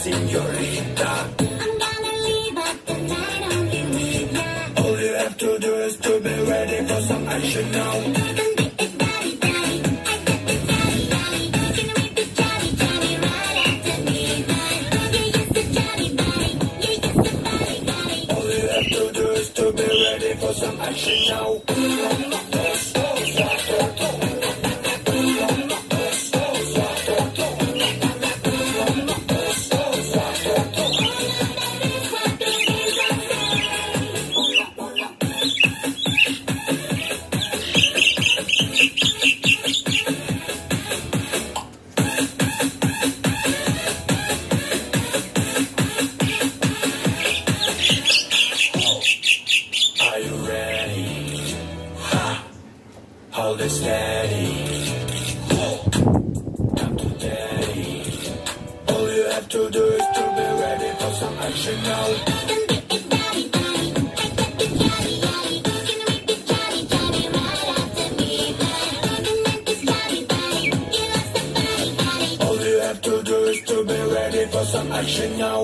señorita. I'm gonna leave up the night on you midnight. All you have to do is to be ready for some action now. For some action now. Are you ready? Hold it steady. Come to daddy. All you have to do is to be ready for some action now. All you have to do is to be ready for some action now.